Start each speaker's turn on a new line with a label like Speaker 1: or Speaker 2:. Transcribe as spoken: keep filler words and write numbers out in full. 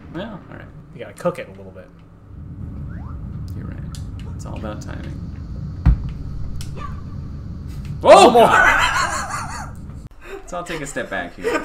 Speaker 1: Well, all right.
Speaker 2: You gotta cook it a little bit.
Speaker 1: You're right. It's all about timing.
Speaker 2: Oh,
Speaker 1: Oh, God! So I'll take a step back here.